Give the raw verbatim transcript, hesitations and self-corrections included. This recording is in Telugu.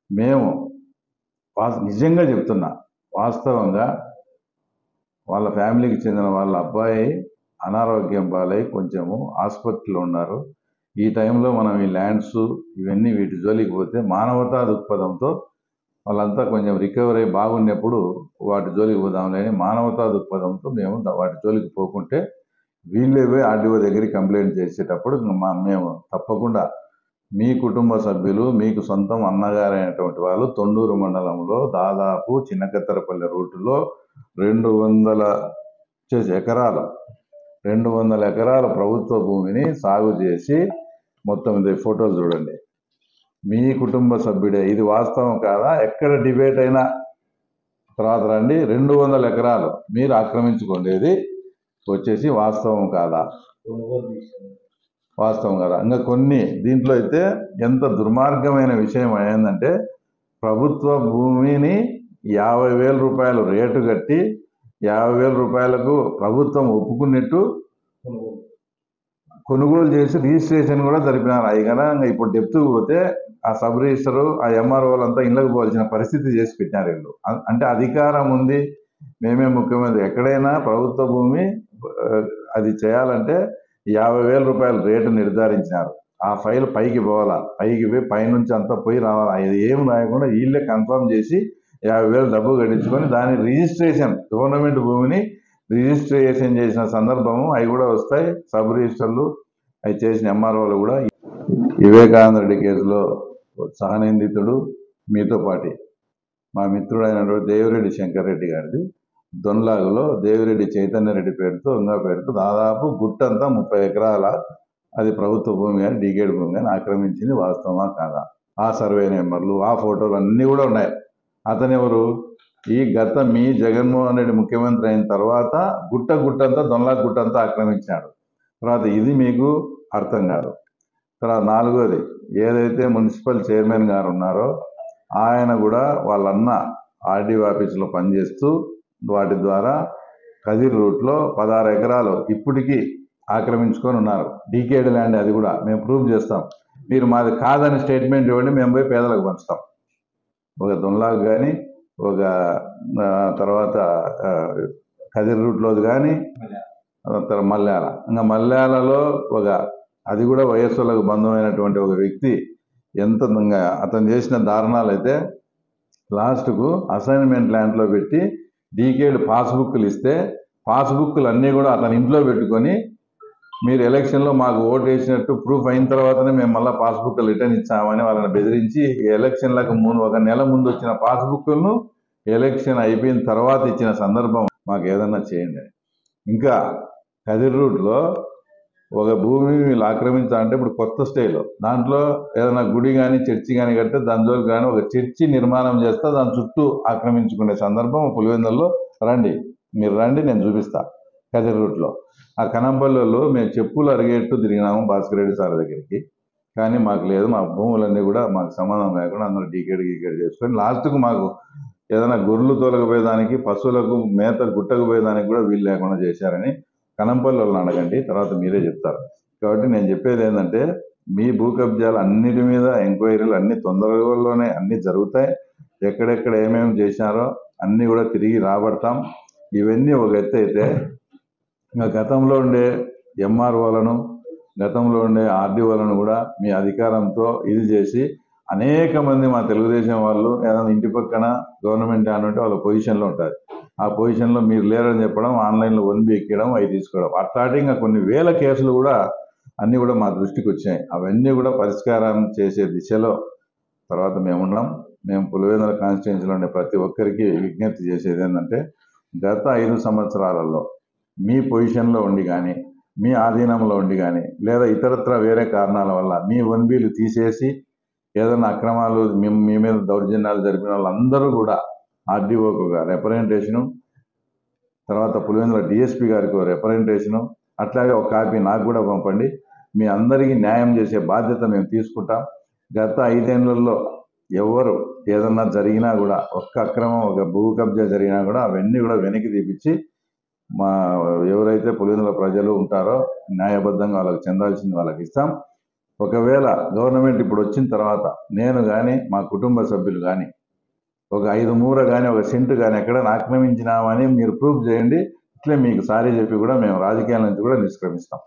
మేము వాస్ నిజంగా చెప్తున్నా, వాస్తవంగా వాళ్ళ ఫ్యామిలీకి చెందిన వాళ్ళ అబ్బాయి అనారోగ్యం పాలై కొంచెము హాస్పిటల్లో ఉన్నారు. ఈ టైంలో మనం ఈ ల్యాండ్స్ ఇవన్నీ వీటి జోలికి పోతే మానవతా దృక్పథంతో వాళ్ళంతా కొంచెం రికవరీ బాగున్నప్పుడు వాటి జోలికి పోదాంలే అని మానవతా దృక్పథంతో మేము వాటి జోలికి పోకుంటే వీళ్ళే పోయి ఆర్డీఓ దగ్గరికి కంప్లైంట్ చేసేటప్పుడు మా మేము తప్పకుండా మీ కుటుంబ సభ్యులు మీకు సొంతం అన్నగారైనటువంటి వాళ్ళు తొండూరు మండలంలో దాదాపు చిన్నకత్తెరపల్లి రూటులో రెండు వందల చేసి ఎకరాలు రెండు వందల ఎకరాల ప్రభుత్వ భూమిని సాగు చేసి మొత్తం ఇది ఫోటోలు చూడండి, మీ కుటుంబ సభ్యుడే. ఇది వాస్తవం కాదా? ఎక్కడ డిబేట్ అయినా తర్వాత రండి. రెండు వందల ఎకరాలు మీరు ఆక్రమించుకోండేది వచ్చేసి వాస్తవం కాదా? వాస్తవం కదా. ఇంకా కొన్ని దీంట్లో అయితే ఎంత దుర్మార్గమైన విషయం ఏంటంటే, ప్రభుత్వ భూమిని యాభై వేల రూపాయలు రేటు కట్టి యాభై వేల రూపాయలకు ప్రభుత్వం ఒప్పుకున్నట్టు కొనుగోలు చేసి రిజిస్ట్రేషన్ కూడా జరిపినారు. అవి కన్నా ఇప్పుడు డెప్త్ పోతే ఆ సబ్ రిజిస్టరు ఆ ఎంఆర్ఓలంతా ఇళ్ళకి పోవాల్సిన పరిస్థితి చేసి పెట్టినారు వీళ్ళు. అంటే అధికారం ఉంది, మేమే ముఖ్యమంత్రి. ఎక్కడైనా ప్రభుత్వ భూమి అది చేయాలంటే యాభై వేల రూపాయల రేటు నిర్ధారించినారు. ఆ ఫైల్ పైకి పోవాలా, పైకి పోయి పైనుంచి అంతా పోయి రావాలా. ఇది ఏం రాయకుండా వీళ్ళే కన్ఫర్మ్ చేసి యాభై వేలు డబ్బు కట్టించుకొని దాని రిజిస్ట్రేషన్ గవర్నమెంట్ భూమిని రిజిస్ట్రేషన్ చేసిన సందర్భము అవి కూడా వస్తాయి. సబ్ రిజిస్టర్లు అవి చేసిన ఎంఆర్ఓలు కూడా. వివేకానంద రెడ్డి కేసులో సహనిందితుడు మీతో పాటి మా మిత్రుడైనటువంటి దేవిరెడ్డి శంకర్ రెడ్డి గారిది దొన్లాగులో దేవిరెడ్డి చైతన్య రెడ్డి పేరుతో ఇంకా పేరుతో దాదాపు గుట్టంతా ముప్పై ఎకరాల అది ప్రభుత్వ భూమి కానీ డీకేడ్ భూమి కానీ ఆక్రమించింది వాస్తవమా కాదా? ఆ సర్వే నెంబర్లు ఆ ఫోటోలు అన్నీ కూడా ఉన్నాయి. అతను ఎవరు? ఈ గత మీ జగన్మోహన్ రెడ్డి ముఖ్యమంత్రి అయిన తర్వాత గుట్ట గుట్టంతా దొన్లాగ్ గుట్టంతా ఆక్రమించాడు. తర్వాత ఇది మీకు అర్థం కాదు. తర్వాత నాలుగోది, ఏదైతే మున్సిపల్ చైర్మన్ గారు ఉన్నారో ఆయన కూడా వాళ్ళన్న ఆర్డీఓ ఆఫీసులో పనిచేస్తూ వాటి ద్వారా కదిర్ రూట్లో పదహారు ఎకరాలు ఇప్పటికీ ఆక్రమించుకొని ఉన్నారు. డీకేడ్ ల్యాండ్, అది కూడా మేము ప్రూవ్ చేస్తాం. మీరు మాది కాదని స్టేట్మెంట్ ఇవ్వండి, మేము పోయి పేదలకు పంచుతాం. ఒక దొన్లాగ్ కానీ ఒక తర్వాత కదిర్ రూట్లోది కానీ మల్యాల ఇంకా మల్యాలలో ఒక అది కూడా వయస్సులకు బంధమైనటువంటి ఒక వ్యక్తి ఎంత అతను చేసిన దారుణాలు అయితే లాస్ట్కు అసైన్మెంట్ ల్యాండ్లో పెట్టి డీకేడ్ పాస్బుక్లు ఇస్తే పాస్బుక్లు అన్నీ కూడా అతని ఇంట్లో పెట్టుకొని మీరు ఎలక్షన్లో మాకు ఓటు వేసినట్టు ప్రూఫ్ అయిన తర్వాతనే మేము మళ్ళీ పాస్బుక్ రిటర్న్ ఇచ్చామని వాళ్ళని బెదిరించి ఎలక్షన్లకు ముందు ఒక నెల ముందు వచ్చిన పాస్బుక్లను ఎలక్షన్ అయిపోయిన తర్వాత ఇచ్చిన సందర్భం. మాకు ఏదన్నా చేయండి. ఇంకా కదిర్ రూట్లో ఒక భూమి వీళ్ళు ఆక్రమించాలంటే ఇప్పుడు కొత్త స్టైల్లో దాంట్లో ఏదైనా గుడి కానీ చర్చి కానీ కడితే దాని జోలు కానీ ఒక చర్చి నిర్మాణం చేస్తే దాని చుట్టూ ఆక్రమించుకునే సందర్భం పులివెందుల్లో రండి, మీరు రండి, నేను చూపిస్తా. కదిర్ రూట్లో ఆ కనంపల్లిలో మేము చెప్పులు అరిగేట్టు తిరిగినాము భాస్కర్ రెడ్డి సార్ దగ్గరికి, కానీ మాకు లేదు. మా భూములన్నీ కూడా మాకు సంబంధం లేకుండా అందరూ డీకేడ్ గీకేడ్ చేసుకొని లాస్ట్కు మాకు ఏదైనా గొర్రెలు తోలకపోయేదానికి పశువులకు మేత గుట్టకపోయేదానికి కూడా వీలు లేకుండా చేశారని కనంపల్లి వాళ్ళని అడగండి, తర్వాత మీరే చెప్తారు. కాబట్టి నేను చెప్పేది ఏంటంటే, మీ భూ కబ్జాలు అన్నిటి మీద ఎంక్వైరీలు అన్ని తొందరలోనే అన్ని జరుగుతాయి. ఎక్కడెక్కడ ఏమేమి చేశారో అన్నీ కూడా తిరిగి రాబడతాం. ఇవన్నీ ఒక ఎత్తు అయితే, ఇంకా గతంలో ఉండే ఎంఆర్ఓలను గతంలో ఉండే ఆర్డీఓలను కూడా మీ అధికారంతో ఇది చేసి అనేక మంది మా తెలుగుదేశం వాళ్ళు ఏదైనా ఇంటి పక్కన గవర్నమెంట్ అంటే వాళ్ళ పొజిషన్లో ఉంటారు. ఆ పొజిషన్లో మీరు లేరని చెప్పడం, ఆన్లైన్లో వన్ బి ఎక్కడం, అవి తీసుకోవడం, అట్లాంటి ఇంకా కొన్ని వేల కేసులు కూడా అన్నీ కూడా మా దృష్టికి వచ్చాయి. అవన్నీ కూడా పరిష్కారం చేసే దిశలో తర్వాత మేమున్నాం. మేము పులివెందుల కాన్స్టిట్యున్సీలో ఉండే ప్రతి ఒక్కరికి విజ్ఞప్తి చేసేది ఏంటంటే, గత ఐదు సంవత్సరాలలో మీ పొజిషన్లో ఉండి కానీ మీ ఆధీనంలో ఉండి కానీ లేదా ఇతరత్ర వేరే కారణాల వల్ల మీ వన్ బీలు తీసేసి ఏదైనా అక్రమాలు మీ మీద దౌర్జన్యాలు జరిపిన వాళ్ళందరూ కూడా ఆర్డీఓకు రిప్రజెంటేషను, తర్వాత పులివెందుల డిఎస్పీ గారికి రిప్రజెంటేషను, అట్లాగే ఒక కాపీ నాకు కూడా పంపండి. మీ అందరికీ న్యాయం చేసే బాధ్యత మేము తీసుకుంటాం. గత ఐదేళ్లలో ఎవరు ఏదన్నా జరిగినా కూడా, ఒక్క అక్రమం ఒక భూ కబ్జా జరిగినా కూడా అవన్నీ కూడా వెనక్కి తీపిచ్చి మా ఎవరైతే పులివెందుల ప్రజలు ఉంటారో న్యాయబద్ధంగా వాళ్ళకి చెందాల్సింది వాళ్ళకి ఇస్తాం. ఒకవేళ గవర్నమెంట్ ఇప్పుడు వచ్చిన తర్వాత నేను కానీ మా కుటుంబ సభ్యులు కానీ ఒక ఐదు మూర కానీ ఒక సెంటు కానీ ఎక్కడైనా ఆక్రమించినామని మీరు ప్రూఫ్ చేయండి, ఇట్లే మీకు సారీ చెప్పి కూడా మేము రాజకీయాల నుంచి కూడా నిష్క్రమిస్తాం.